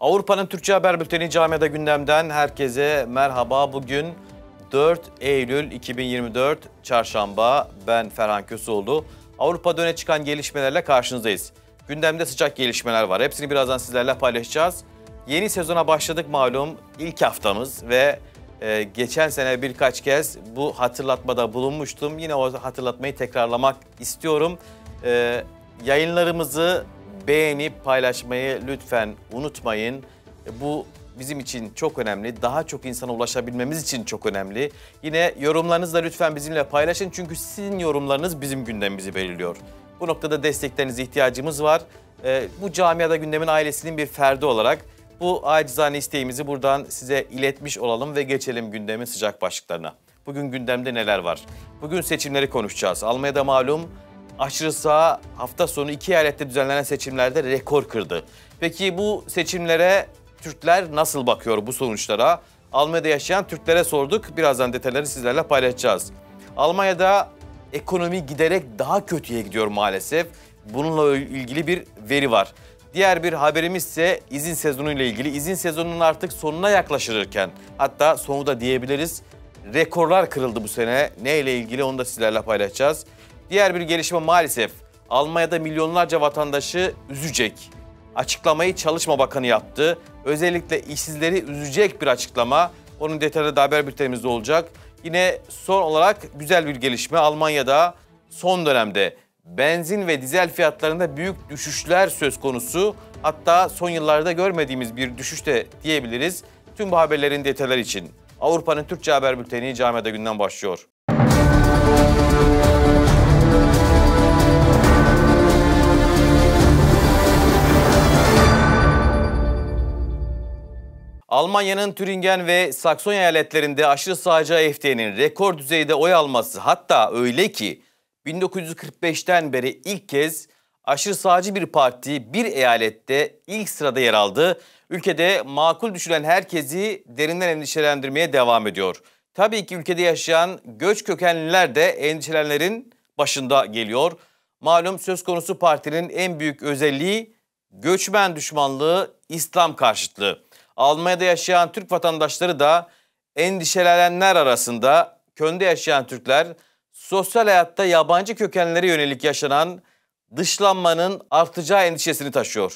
Avrupa'nın Türkçe Haber Bülteni Camiada Gündem'den herkese merhaba. Bugün 4 Eylül 2024 Çarşamba. Ben Ferhan Köseoğlu. Avrupa'da öne çıkan gelişmelerle karşınızdayız. Gündemde sıcak gelişmeler var. Hepsini birazdan sizlerle paylaşacağız. Yeni sezona başladık malum. İlk haftamız ve geçen sene birkaç kez bu hatırlatmada bulunmuştum. Yine o hatırlatmayı tekrarlamak istiyorum. Yayınlarımızı beğenip paylaşmayı lütfen unutmayın. Bu bizim için çok önemli. Daha çok insana ulaşabilmemiz için çok önemli. Yine yorumlarınızı da lütfen bizimle paylaşın. Çünkü sizin yorumlarınız bizim gündemimizi belirliyor. Bu noktada desteklerinize ihtiyacımız var. Bu camiada gündemin ailesinin bir ferdi olarak bu acizane isteğimizi buradan size iletmiş olalım ve geçelim gündemin sıcak başlıklarına. Bugün gündemde neler var? Bugün seçimleri konuşacağız. Almanya'da malum aşırı sağ hafta sonu 2 eyalette düzenlenen seçimlerde rekor kırdı. Peki bu seçimlere Türkler nasıl bakıyor bu sonuçlara? Almanya'da yaşayan Türklere sorduk. Birazdan detayları sizlerle paylaşacağız. Almanya'da ekonomi giderek daha kötüye gidiyor maalesef. Bununla ilgili bir veri var. Diğer bir haberimiz ise izin sezonu ile ilgili. İzin sezonunun artık sonuna yaklaşırken, hatta sonu da diyebiliriz, rekorlar kırıldı bu sene. Ne ile ilgili onu da sizlerle paylaşacağız. Diğer bir gelişme maalesef Almanya'da milyonlarca vatandaşı üzecek. Açıklamayı Çalışma Bakanı yaptı. Özellikle işsizleri üzecek bir açıklama. Onun detayları da haber bültenimizde olacak. Yine son olarak güzel bir gelişme. Almanya'da son dönemde benzin ve dizel fiyatlarında büyük düşüşler söz konusu. Hatta son yıllarda görmediğimiz bir düşüş de diyebiliriz. Tüm bu haberlerin detayları için Avrupa'nın Türkçe Haber Bülteni Camiada Gündem başlıyor. Almanya'nın Türingen ve Saksonya eyaletlerinde aşırı sağcı AfD'nin rekor düzeyde oy alması, hatta öyle ki 1945'ten beri ilk kez aşırı sağcı bir parti bir eyalette ilk sırada yer aldı. Ülkede makul düşünen herkesi derinden endişelendirmeye devam ediyor. Tabii ki ülkede yaşayan göç kökenliler de endişelenenlerin başında geliyor. Malum söz konusu partinin en büyük özelliği göçmen düşmanlığı, İslam karşıtlığı. Almanya'da yaşayan Türk vatandaşları da endişelenenler arasında. Köln'de yaşayan Türkler sosyal hayatta yabancı kökenlere yönelik yaşanan dışlanmanın artacağı endişesini taşıyor.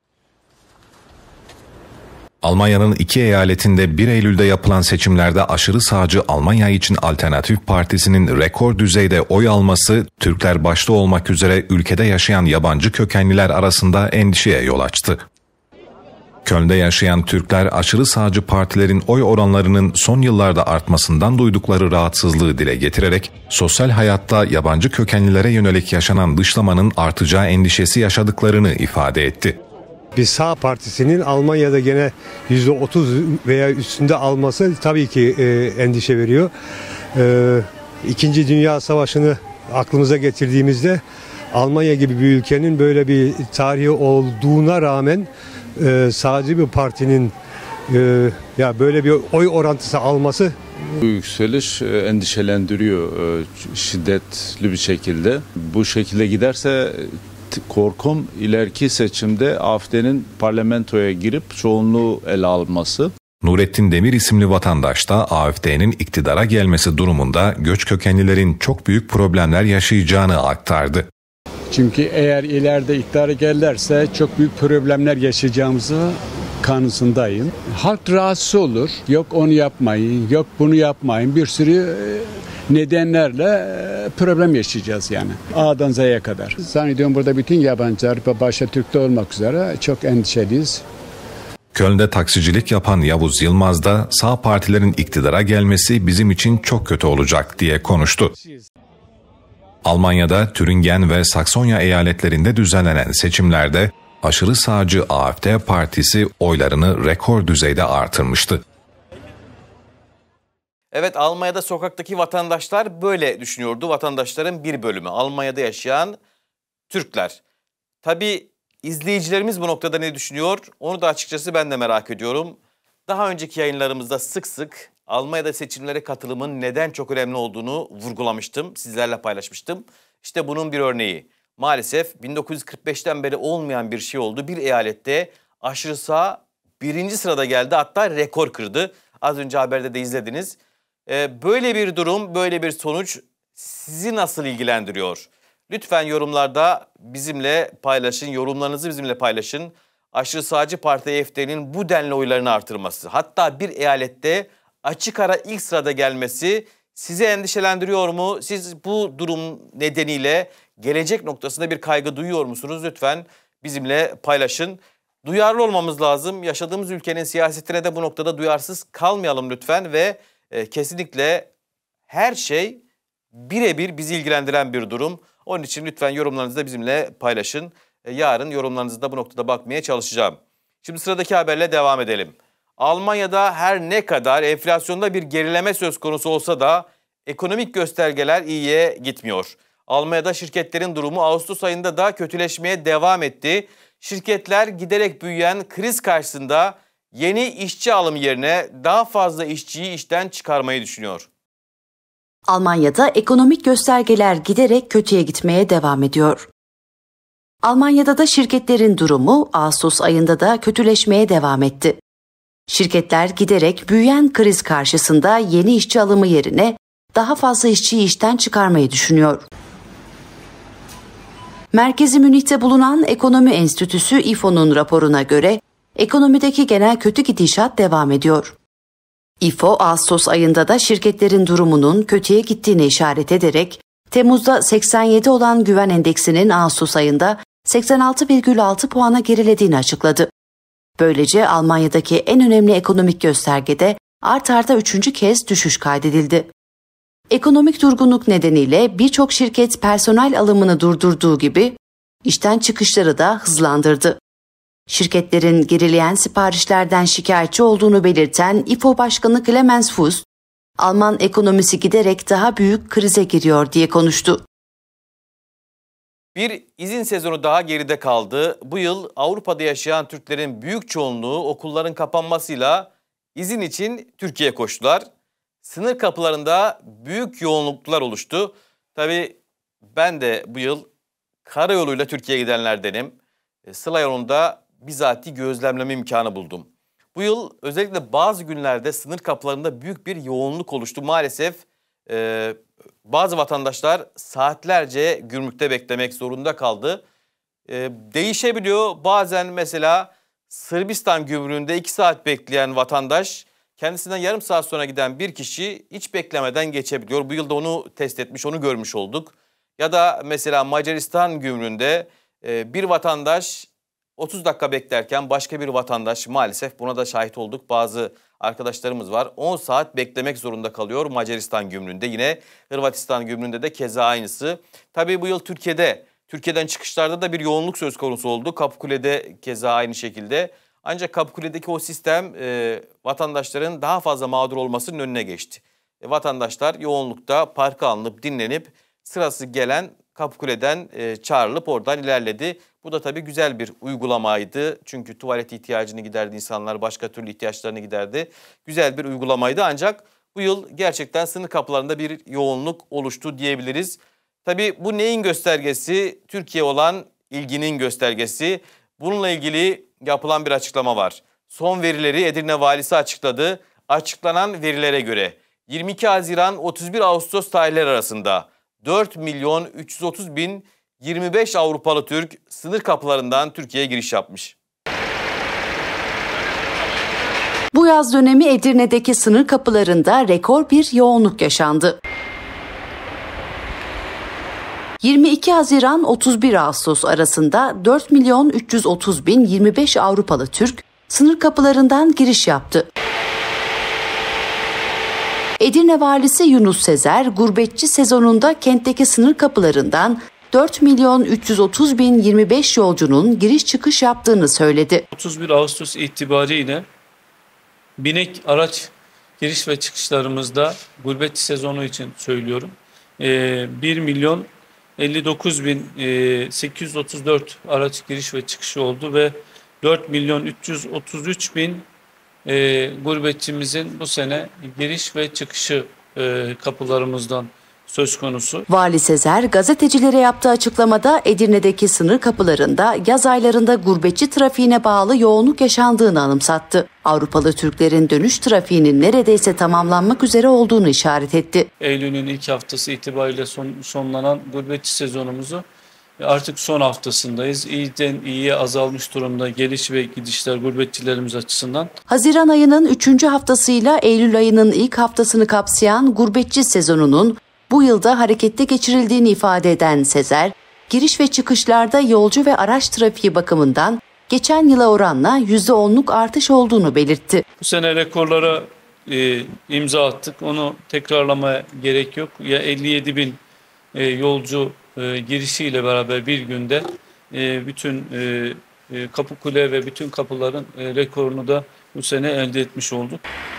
Almanya'nın 2 eyaletinde 1 Eylül'de yapılan seçimlerde aşırı sağcı Almanya için Alternatif Partisi'nin rekor düzeyde oy alması, Türkler başta olmak üzere ülkede yaşayan yabancı kökenliler arasında endişeye yol açtı. Köln'de yaşayan Türkler aşırı sağcı partilerin oy oranlarının son yıllarda artmasından duydukları rahatsızlığı dile getirerek sosyal hayatta yabancı kökenlilere yönelik yaşanan dışlamanın artacağı endişesi yaşadıklarını ifade etti. Bir sağ partisinin Almanya'da gene %30 veya üstünde alması tabii ki endişe veriyor. İkinci Dünya Savaşı'nı aklımıza getirdiğimizde Almanya gibi bir ülkenin böyle bir tarihi olduğuna rağmen sağcı bir partinin ya böyle bir oy orantısı alması, bu yükseliş endişelendiriyor şiddetli bir şekilde. Bu şekilde giderse korkum ileriki seçimde AfD'nin parlamentoya girip çoğunluğu ele alması. Nurettin Demir isimli vatandaş da AfD'nin iktidara gelmesi durumunda göç kökenlilerin çok büyük problemler yaşayacağını aktardı. Çünkü eğer ileride iktidara gelirlerse çok büyük problemler yaşayacağımızı kanısındayım. Halk rahatsız olur. Yok onu yapmayın, yok bunu yapmayın. Bir sürü nedenlerle problem yaşayacağız yani. A'dan Z'ye kadar. Zannediyorum burada bütün yabancılar, başta Türk'te olmak üzere çok endişeliyiz. Köln'de taksicilik yapan Yavuz Yılmaz da sağ partilerin iktidara gelmesi bizim için çok kötü olacak diye konuştu. Almanya'da Türingen ve Saksonya eyaletlerinde düzenlenen seçimlerde aşırı sağcı AfD partisi oylarını rekor düzeyde artırmıştı. Evet, Almanya'da sokaktaki vatandaşlar böyle düşünüyordu. Vatandaşların bir bölümü Almanya'da yaşayan Türkler. Tabii izleyicilerimiz bu noktada ne düşünüyor? Onu da açıkçası ben de merak ediyorum. Daha önceki yayınlarımızda sık sık Almanya'da seçimlere katılımın neden çok önemli olduğunu vurgulamıştım, sizlerle paylaşmıştım. İşte bunun bir örneği. Maalesef 1945'ten beri olmayan bir şey oldu. Bir eyalette aşırı sağ birinci sırada geldi, hatta rekor kırdı. Az önce haberde de izlediniz. Böyle bir durum, böyle bir sonuç sizi nasıl ilgilendiriyor? Lütfen yorumlarda bizimle paylaşın, yorumlarınızı bizimle paylaşın. Aşırı sağcı parti AfD'nin bu denli oylarını artırması, hatta bir eyalette açık ara ilk sırada gelmesi sizi endişelendiriyor mu? Siz bu durum nedeniyle gelecek noktasında bir kaygı duyuyor musunuz? Lütfen bizimle paylaşın. Duyarlı olmamız lazım. Yaşadığımız ülkenin siyasetine de bu noktada duyarsız kalmayalım lütfen ve kesinlikle her şey birebir bizi ilgilendiren bir durum. Onun için lütfen yorumlarınızı da bizimle paylaşın. Yarın yorumlarınızı da bu noktada bakmaya çalışacağım. Şimdi sıradaki haberle devam edelim. Almanya'da her ne kadar enflasyonda bir gerileme söz konusu olsa da ekonomik göstergeler iyiye gitmiyor. Almanya'da şirketlerin durumu Ağustos ayında da kötüleşmeye devam etti. Şirketler giderek büyüyen kriz karşısında yeni işçi alım yerine daha fazla işçiyi işten çıkarmayı düşünüyor. Almanya'da ekonomik göstergeler giderek kötüye gitmeye devam ediyor. Almanya'da da şirketlerin durumu Ağustos ayında da kötüleşmeye devam etti. Şirketler giderek büyüyen kriz karşısında yeni işçi alımı yerine daha fazla işçiyi işten çıkarmayı düşünüyor. Merkezi Münih'te bulunan Ekonomi Enstitüsü İFO'nun raporuna göre ekonomideki genel kötü gidişat devam ediyor. İFO, Ağustos ayında da şirketlerin durumunun kötüye gittiğini işaret ederek, Temmuz'da 87 olan güven endeksinin Ağustos ayında 86,6 puana gerilediğini açıkladı. Böylece Almanya'daki en önemli ekonomik göstergede art arda 3. kez düşüş kaydedildi. Ekonomik durgunluk nedeniyle birçok şirket personel alımını durdurduğu gibi işten çıkışları da hızlandırdı. Şirketlerin gerileyen siparişlerden şikayetçi olduğunu belirten İFO Başkanı Clemens Fuß, Alman ekonomisi giderek daha büyük krize giriyor diye konuştu. Bir izin sezonu daha geride kaldı. Bu yıl Avrupa'da yaşayan Türklerin büyük çoğunluğu okulların kapanmasıyla izin için Türkiye'ye koştular. Sınır kapılarında büyük yoğunluklar oluştu. Tabii ben de bu yıl karayoluyla Türkiye'ye gidenlerdenim. Sıla yolunda bizatihi gözlemleme imkanı buldum. Bu yıl özellikle bazı günlerde sınır kapılarında büyük bir yoğunluk oluştu. Maalesef bazı vatandaşlar saatlerce gümrükte beklemek zorunda kaldı. Değişebiliyor. Bazen mesela Sırbistan gümrüğünde 2 saat bekleyen vatandaş kendisinden yarım saat sonra giden bir kişi hiç beklemeden geçebiliyor. Bu yılda onu test etmiş, onu görmüş olduk. Ya da mesela Macaristan gümrüğünde bir vatandaş 30 dakika beklerken başka bir vatandaş, maalesef buna da şahit olduk. Bazı arkadaşlarımız var, 10 saat beklemek zorunda kalıyor Macaristan gümrüğünde. Yine Hırvatistan gümrüğünde de keza aynısı. Tabii bu yıl Türkiye'den çıkışlarda da bir yoğunluk söz konusu oldu. Kapıkule'de keza aynı şekilde. Ancak Kapıkule'deki o sistem vatandaşların daha fazla mağdur olmasının önüne geçti. Vatandaşlar yoğunlukta parka alınıp dinlenip sırası gelen Kapıkule'den çağrılıp oradan ilerledi. Bu da tabii güzel bir uygulamaydı. Çünkü tuvalet ihtiyacını giderdi insanlar, başka türlü ihtiyaçlarını giderdi. Güzel bir uygulamaydı ancak bu yıl gerçekten sınır kapılarında bir yoğunluk oluştu diyebiliriz. Tabii bu neyin göstergesi? Türkiye olan ilginin göstergesi. Bununla ilgili yapılan bir açıklama var. Son verileri Edirne Valisi açıkladı. Açıklanan verilere göre 22 Haziran 31 Ağustos tarihleri arasında 4.330.025 Avrupalı Türk sınır kapılarından Türkiye'ye giriş yapmış. Bu yaz dönemi Edirne'deki sınır kapılarında rekor bir yoğunluk yaşandı. 22 Haziran 31 Ağustos arasında 4.330.025 Avrupalı Türk sınır kapılarından giriş yaptı. Edirne Valisi Yunus Sezer, gurbetçi sezonunda kentteki sınır kapılarından 4.330.025 yolcunun giriş çıkış yaptığını söyledi. 31 Ağustos itibariyle binek araç giriş ve çıkışlarımızda gurbetçi sezonu için söylüyorum. 1.059.834 araç giriş ve çıkışı oldu ve 4.333.000 gurbetçimizin bu sene giriş ve çıkışı kapılarımızdan söz konusu. Vali Sezer gazetecilere yaptığı açıklamada Edirne'deki sınır kapılarında yaz aylarında gurbetçi trafiğine bağlı yoğunluk yaşandığını anımsattı. Avrupalı Türklerin dönüş trafiğinin neredeyse tamamlanmak üzere olduğunu işaret etti. Eylül'ün ilk haftası itibariyle sonlanan gurbetçi sezonumuzu artık son haftasındayız. İyiden iyiye azalmış durumda geliş ve gidişler gurbetçilerimiz açısından. Haziran ayının 3. haftasıyla Eylül ayının ilk haftasını kapsayan gurbetçi sezonunun bu yılda harekette geçirildiğini ifade eden Sezer, giriş ve çıkışlarda yolcu ve araç trafiği bakımından geçen yıla oranla %10'luk artış olduğunu belirtti. Bu sene rekorlara imza attık. Onu tekrarlamaya gerek yok. Ya 57 bin yolcu girişiyle beraber bir günde bütün Kapıkule ve bütün kapıların rekorunu da bu sene elde etmiş olduk.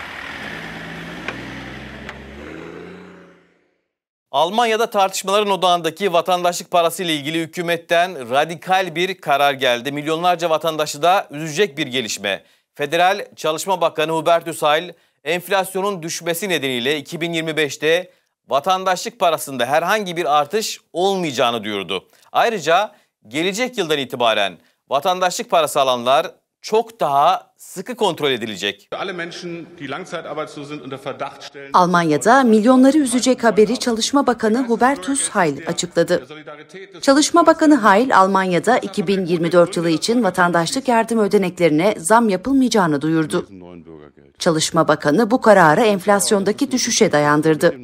Almanya'da tartışmaların odağındaki vatandaşlık parası ile ilgili hükümetten radikal bir karar geldi. Milyonlarca vatandaşı da üzecek bir gelişme. Federal Çalışma Bakanı Hubertus Heil, enflasyonun düşmesi nedeniyle 2025'te vatandaşlık parasında herhangi bir artış olmayacağını duyurdu. Ayrıca gelecek yıldan itibaren vatandaşlık parası alanlar çok daha sıkı kontrol edilecek. Almanya'da milyonları üzecek haberi Çalışma Bakanı Hubertus Heil açıkladı. Çalışma Bakanı Heil, Almanya'da 2024 yılı için vatandaşlık yardım ödeneklerine zam yapılmayacağını duyurdu. Çalışma Bakanı bu kararı enflasyondaki düşüşe dayandırdı.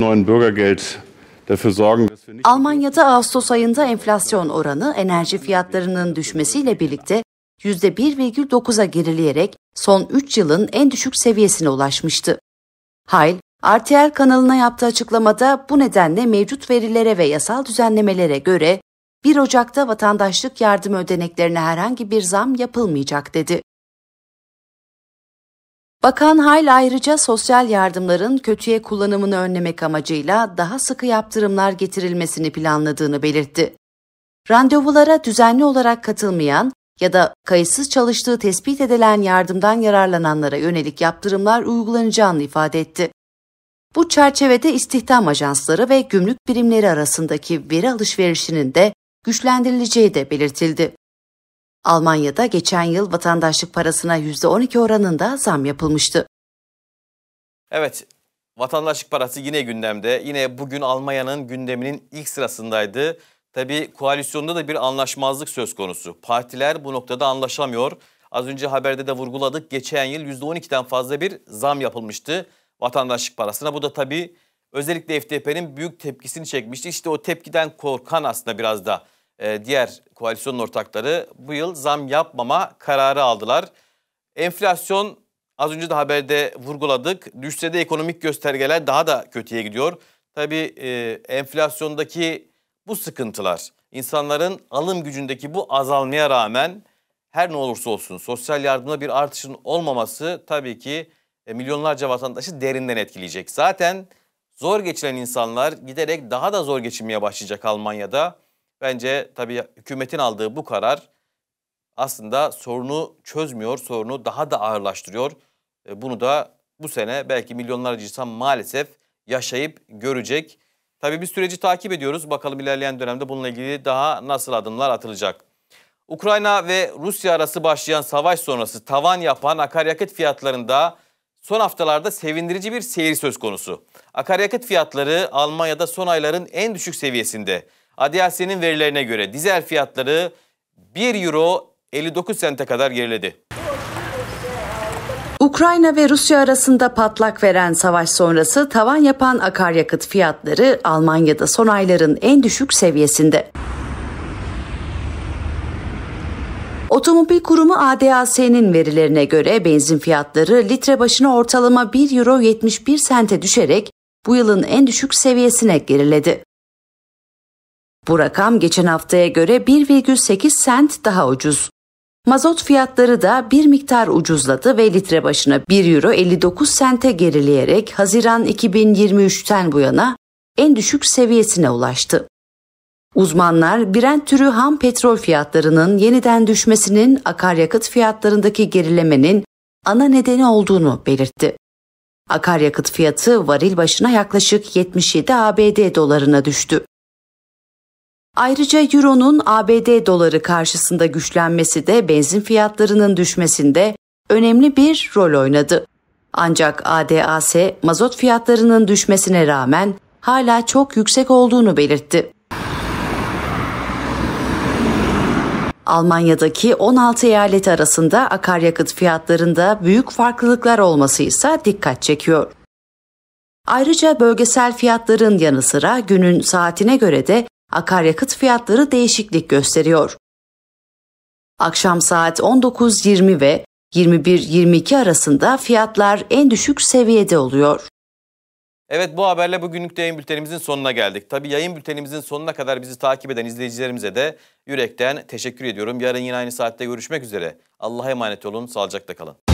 Almanya'da Ağustos ayında enflasyon oranı enerji fiyatlarının düşmesiyle birlikte %1,9'a gerileyerek son 3 yılın en düşük seviyesine ulaşmıştı. Heil, RTL kanalına yaptığı açıklamada bu nedenle mevcut verilere ve yasal düzenlemelere göre 1 Ocak'ta vatandaşlık yardım ödeneklerine herhangi bir zam yapılmayacak dedi. Bakan Heil ayrıca sosyal yardımların kötüye kullanımını önlemek amacıyla daha sıkı yaptırımlar getirilmesini planladığını belirtti. Randevulara düzenli olarak katılmayan ya da kayıtsız çalıştığı tespit edilen yardımdan yararlananlara yönelik yaptırımlar uygulanacağını ifade etti. Bu çerçevede istihdam ajansları ve gümrük birimleri arasındaki veri alışverişinin de güçlendirileceği de belirtildi. Almanya'da geçen yıl vatandaşlık parasına %12 oranında zam yapılmıştı. Evet, vatandaşlık parası yine gündemde. Yine bugün Almanya'nın gündeminin ilk sırasındaydı. Tabii koalisyonda da bir anlaşmazlık söz konusu. Partiler bu noktada anlaşamıyor. Az önce haberde de vurguladık. Geçen yıl %12'den fazla bir zam yapılmıştı vatandaşlık parasına. Bu da tabii özellikle FDP'nin büyük tepkisini çekmişti. İşte o tepkiden korkan aslında biraz da diğer koalisyon ortakları bu yıl zam yapmama kararı aldılar. Enflasyon az önce de haberde vurguladık. Düşse de ekonomik göstergeler daha da kötüye gidiyor. Tabii enflasyondaki bu sıkıntılar, insanların alım gücündeki bu azalmaya rağmen her ne olursa olsun sosyal yardımda bir artışın olmaması tabii ki milyonlarca vatandaşı derinden etkileyecek. Zaten zor geçinen insanlar giderek daha da zor geçinmeye başlayacak Almanya'da. Bence tabii hükümetin aldığı bu karar aslında sorunu çözmüyor, sorunu daha da ağırlaştırıyor. Bunu da bu sene belki milyonlarca insan maalesef yaşayıp görecek. Tabii biz süreci takip ediyoruz. Bakalım ilerleyen dönemde bununla ilgili daha nasıl adımlar atılacak. Ukrayna ve Rusya arası başlayan savaş sonrası tavan yapan akaryakıt fiyatlarında son haftalarda sevindirici bir seyir söz konusu. Akaryakıt fiyatları Almanya'da son ayların en düşük seviyesinde. ADAC'nin verilerine göre dizel fiyatları 1 euro 59 sente kadar geriledi. Ukrayna ve Rusya arasında patlak veren savaş sonrası tavan yapan akaryakıt fiyatları Almanya'da son ayların en düşük seviyesinde. Otomobil kurumu ADAC'nin verilerine göre benzin fiyatları litre başına ortalama 1 euro 71 sente düşerek bu yılın en düşük seviyesine geriledi. Bu rakam geçen haftaya göre 1,8 sent daha ucuz. Mazot fiyatları da bir miktar ucuzladı ve litre başına 1 euro 59 sente gerileyerek Haziran 2023'ten bu yana en düşük seviyesine ulaştı. Uzmanlar Brent türü ham petrol fiyatlarının yeniden düşmesinin akaryakıt fiyatlarındaki gerilemenin ana nedeni olduğunu belirtti. Akaryakıt fiyatı varil başına yaklaşık 77 ABD dolarına düştü. Ayrıca Euro'nun ABD doları karşısında güçlenmesi de benzin fiyatlarının düşmesinde önemli bir rol oynadı. Ancak ADAS mazot fiyatlarının düşmesine rağmen hala çok yüksek olduğunu belirtti. Almanya'daki 16 eyalet arasında akaryakıt fiyatlarında büyük farklılıklar olması ise dikkat çekiyor. Ayrıca bölgesel fiyatların yanı sıra günün saatine göre de akaryakıt fiyatları değişiklik gösteriyor. Akşam saat 19:20 ve 21:22 arasında fiyatlar en düşük seviyede oluyor. Evet, bu haberle bugünlük de yayın bültenimizin sonuna geldik. Tabii yayın bültenimizin sonuna kadar bizi takip eden izleyicilerimize de yürekten teşekkür ediyorum. Yarın yine aynı saatte görüşmek üzere. Allah'a emanet olun, sağlıcakla kalın.